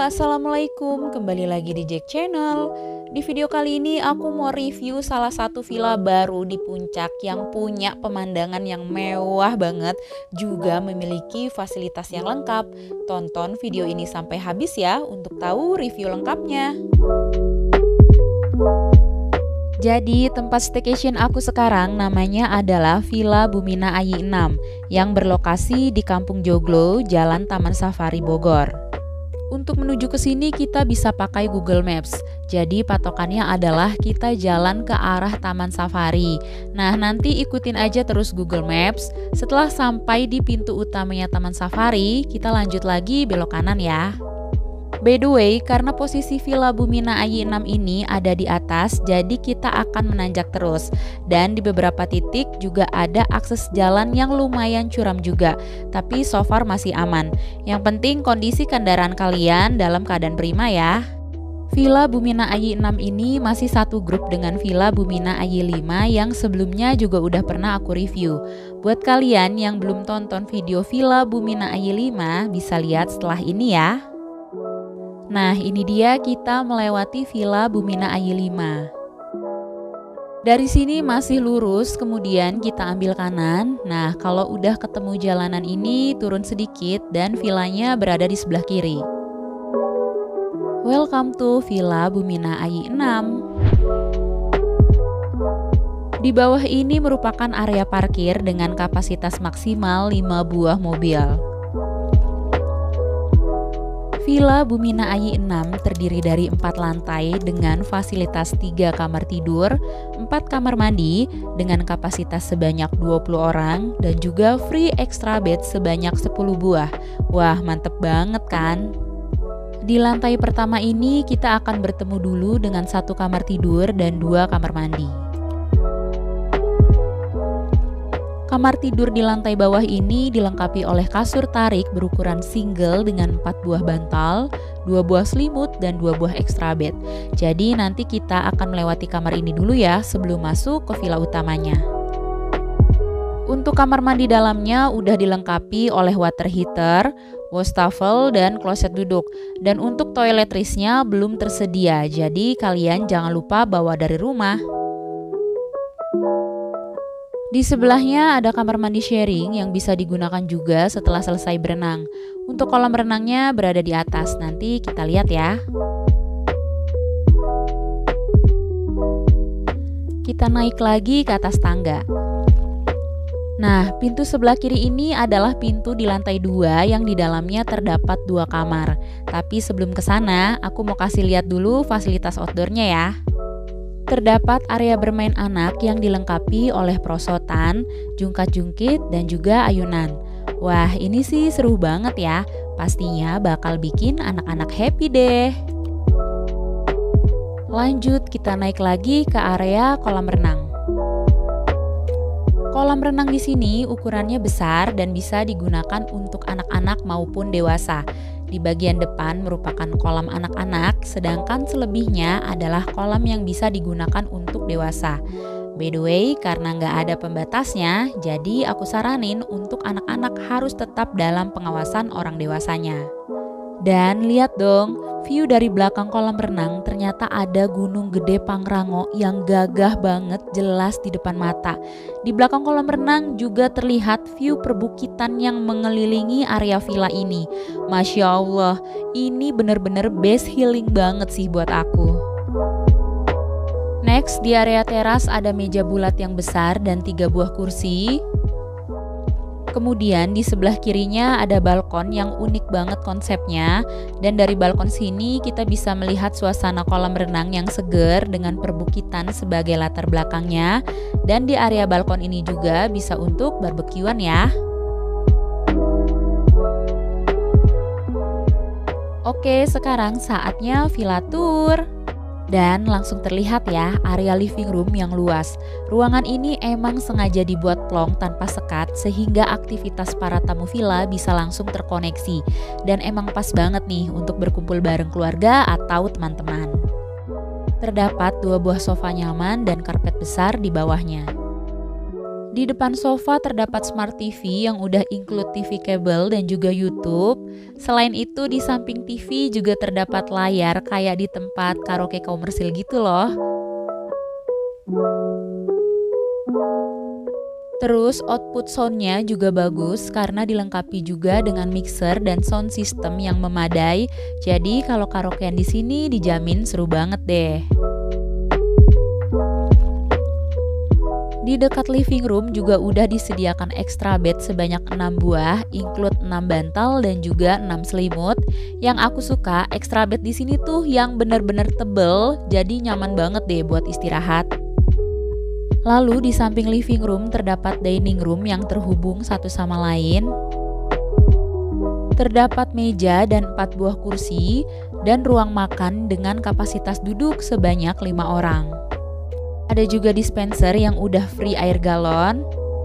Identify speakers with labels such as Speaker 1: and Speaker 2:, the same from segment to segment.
Speaker 1: Assalamualaikum, kembali lagi di Jack Channel. Di video kali ini aku mau review salah satu villa baru di Puncak yang punya pemandangan yang mewah banget, juga memiliki fasilitas yang lengkap. Tonton video ini sampai habis ya untuk tahu review lengkapnya. Jadi tempat staycation aku sekarang namanya adalah Villa Bumina Ayi 6 yang berlokasi di Kampung Joglo, Jalan Taman Safari Bogor. Untuk menuju ke sini kita bisa pakai Google Maps. Jadi patokannya adalah kita jalan ke arah Taman Safari. Nah, nanti ikutin aja terus Google Maps. Setelah sampai di pintu utamanya Taman Safari, kita lanjut lagi belok kanan ya. By the way, karena posisi Villa Bumina Ayi 6 ini ada di atas, jadi kita akan menanjak terus. Dan di beberapa titik juga ada akses jalan yang lumayan curam juga, tapi so far masih aman. Yang penting kondisi kendaraan kalian dalam keadaan prima ya. Villa Bumina Ayi 6 ini masih satu grup dengan Villa Bumina Ayi 5 yang sebelumnya juga udah pernah aku review. Buat kalian yang belum tonton video Villa Bumina Ayi 5, bisa lihat setelah ini ya. Nah, ini dia kita melewati Villa Bumina Ayi 5. Dari sini masih lurus, kemudian kita ambil kanan. Nah, kalau udah ketemu jalanan ini, turun sedikit dan villanya berada di sebelah kiri. Welcome to Villa Bumina Ayi 6. Di bawah ini merupakan area parkir dengan kapasitas maksimal 5 buah mobil. Villa Bumina Ayi 6 terdiri dari 4 lantai dengan fasilitas 3 kamar tidur, 4 kamar mandi dengan kapasitas sebanyak 20 orang dan juga free extra bed sebanyak 10 buah. Wah, mantep banget kan? Di lantai pertama ini kita akan bertemu dulu dengan 1 kamar tidur dan 2 kamar mandi. Kamar tidur di lantai bawah ini dilengkapi oleh kasur tarik berukuran single dengan 4 buah bantal, 2 buah selimut, dan 2 buah extra bed. Jadi nanti kita akan melewati kamar ini dulu ya sebelum masuk ke villa utamanya. Untuk kamar mandi dalamnya udah dilengkapi oleh water heater, wastafel, dan kloset duduk. Dan untuk toiletrisnya belum tersedia, jadi kalian jangan lupa bawa dari rumah. Di sebelahnya ada kamar mandi sharing yang bisa digunakan juga setelah selesai berenang. Untuk kolam renangnya berada di atas, nanti kita lihat ya. Kita naik lagi ke atas tangga. Nah, pintu sebelah kiri ini adalah pintu di lantai 2 yang di dalamnya terdapat 2 kamar. Tapi sebelum ke sana, aku mau kasih lihat dulu fasilitas outdoornya ya. Terdapat area bermain anak yang dilengkapi oleh perosotan, jungkat-jungkit, dan juga ayunan. Wah, ini sih seru banget ya. Pastinya bakal bikin anak-anak happy deh. Lanjut, kita naik lagi ke area kolam renang. Kolam renang di sini ukurannya besar dan bisa digunakan untuk anak-anak maupun dewasa. Di bagian depan merupakan kolam anak-anak, sedangkan selebihnya adalah kolam yang bisa digunakan untuk dewasa. By the way, karena nggak ada pembatasnya, jadi aku saranin untuk anak-anak harus tetap dalam pengawasan orang dewasanya. Dan lihat dong, view dari belakang kolam renang ternyata ada Gunung Gede Pangrango yang gagah banget jelas di depan mata. Di belakang kolam renang juga terlihat view perbukitan yang mengelilingi area villa ini. Masya Allah, ini bener-bener best healing banget sih buat aku. Next, di area teras ada meja bulat yang besar dan 3 buah kursi. Kemudian di sebelah kirinya ada balkon yang unik banget konsepnya. Dan dari balkon sini kita bisa melihat suasana kolam renang yang seger dengan perbukitan sebagai latar belakangnya. Dan di area balkon ini juga bisa untuk barbekyuan ya. Oke, sekarang saatnya villa tour. Dan langsung terlihat ya area living room yang luas. Ruangan ini emang sengaja dibuat plong tanpa sekat sehingga aktivitas para tamu villa bisa langsung terkoneksi. Dan emang pas banget nih untuk berkumpul bareng keluarga atau teman-teman. Terdapat 2 buah sofa nyaman dan karpet besar di bawahnya. Di depan sofa terdapat smart TV yang udah include TV kabel dan juga YouTube. Selain itu di samping TV juga terdapat layar kayak di tempat karaoke komersil gitu loh. Terus output soundnya juga bagus karena dilengkapi juga dengan mixer dan sound system yang memadai. Jadi kalau karaokean di sini dijamin seru banget deh. Di dekat living room juga udah disediakan extra bed sebanyak 6 buah, include 6 bantal dan juga 6 selimut. Yang aku suka extra bed di sini tuh yang bener-bener tebel, jadi nyaman banget deh buat istirahat. Lalu di samping living room terdapat dining room yang terhubung satu sama lain. Terdapat meja dan 4 buah kursi dan ruang makan dengan kapasitas duduk sebanyak 5 orang. Ada juga dispenser yang udah free air galon.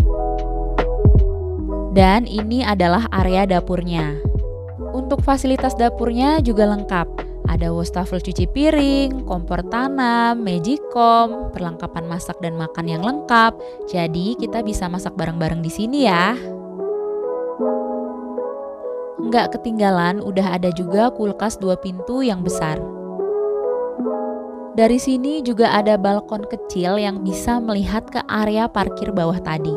Speaker 1: Dan ini adalah area dapurnya. Untuk fasilitas dapurnya juga lengkap. Ada wastafel cuci piring, kompor tanam, magicom, perlengkapan masak dan makan yang lengkap. Jadi kita bisa masak bareng-bareng di sini ya. Nggak ketinggalan, udah ada juga kulkas 2 pintu yang besar. Dari sini juga ada balkon kecil yang bisa melihat ke area parkir bawah tadi.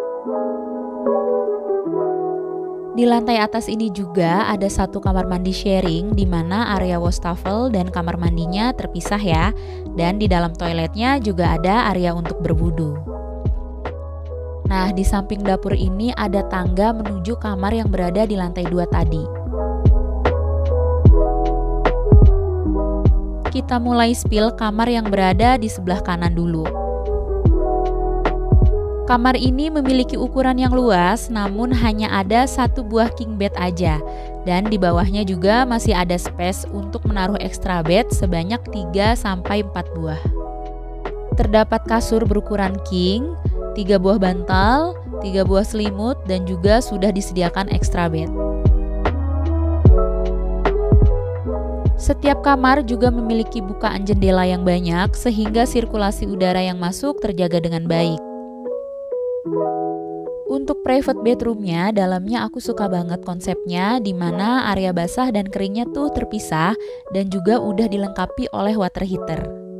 Speaker 1: Di lantai atas ini juga ada 1 kamar mandi sharing di mana area wastafel dan kamar mandinya terpisah ya. Dan di dalam toiletnya juga ada area untuk berwudu. Nah, di samping dapur ini ada tangga menuju kamar yang berada di lantai 2 tadi. Kita mulai spill kamar yang berada di sebelah kanan dulu. Kamar ini memiliki ukuran yang luas, namun hanya ada 1 buah king bed aja. Dan di bawahnya juga masih ada space untuk menaruh extra bed sebanyak 3-4 buah. Terdapat kasur berukuran king, 3 buah bantal, 3 buah selimut, dan juga sudah disediakan extra bed. Setiap kamar juga memiliki bukaan jendela yang banyak sehingga sirkulasi udara yang masuk terjaga dengan baik. Untuk private bedroomnya, dalamnya aku suka banget konsepnya di mana area basah dan keringnya tuh terpisah dan juga udah dilengkapi oleh water heater.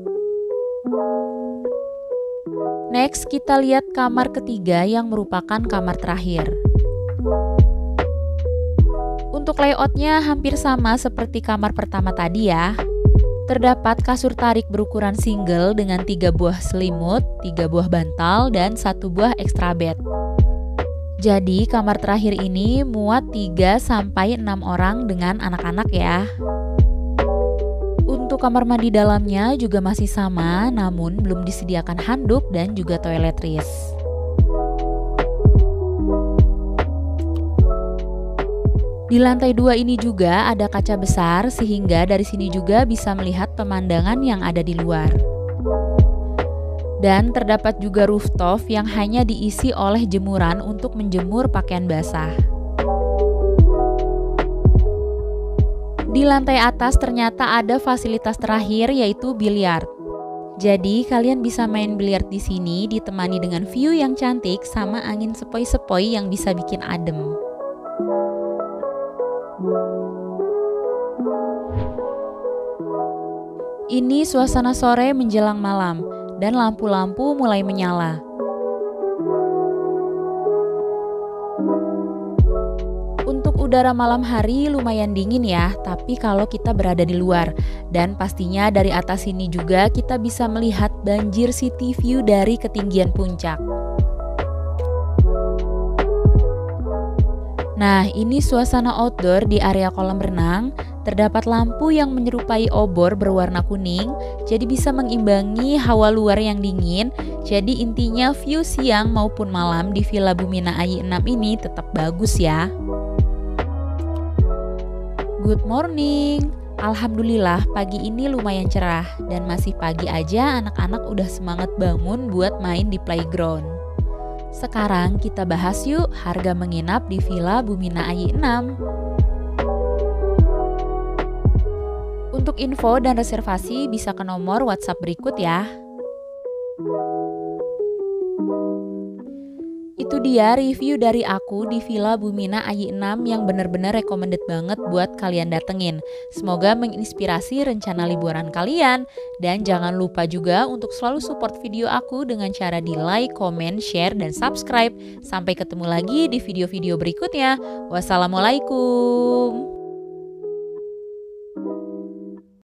Speaker 1: Next, kita lihat kamar ketiga yang merupakan kamar terakhir. Untuk layoutnya hampir sama seperti kamar pertama tadi ya. Terdapat kasur tarik berukuran single dengan 3 buah selimut, 3 buah bantal, dan 1 buah extra bed. Jadi kamar terakhir ini muat 3-6 orang dengan anak-anak ya. Untuk kamar mandi dalamnya juga masih sama, namun belum disediakan handuk dan juga toiletries. Di lantai 2 ini juga ada kaca besar sehingga dari sini juga bisa melihat pemandangan yang ada di luar. Dan terdapat juga rooftop yang hanya diisi oleh jemuran untuk menjemur pakaian basah. Di lantai atas ternyata ada fasilitas terakhir yaitu biliar. Jadi kalian bisa main biliar di sini ditemani dengan view yang cantik sama angin sepoi-sepoi yang bisa bikin adem. Ini suasana sore menjelang malam dan lampu-lampu mulai menyala. Untuk udara malam hari lumayan dingin ya, tapi kalau kita berada di luar dan pastinya dari atas sini juga kita bisa melihat banjir city view dari ketinggian puncak. Nah, ini suasana outdoor di area kolam renang. Terdapat lampu yang menyerupai obor berwarna kuning, jadi bisa mengimbangi hawa luar yang dingin. Jadi intinya view siang maupun malam di Villa Bumina AY 6 ini tetap bagus ya. Good morning. Alhamdulillah pagi ini lumayan cerah dan masih pagi aja anak-anak udah semangat bangun buat main di playground. Sekarang kita bahas yuk harga menginap di Villa Bumina AY 6. Untuk info dan reservasi bisa ke nomor WhatsApp berikut ya. Itu dia review dari aku di Villa Bumina Ayi 6 yang bener-bener recommended banget buat kalian datengin. Semoga menginspirasi rencana liburan kalian. Dan jangan lupa juga untuk selalu support video aku dengan cara di like, comment, share, dan subscribe. Sampai ketemu lagi di video-video berikutnya. Wassalamualaikum.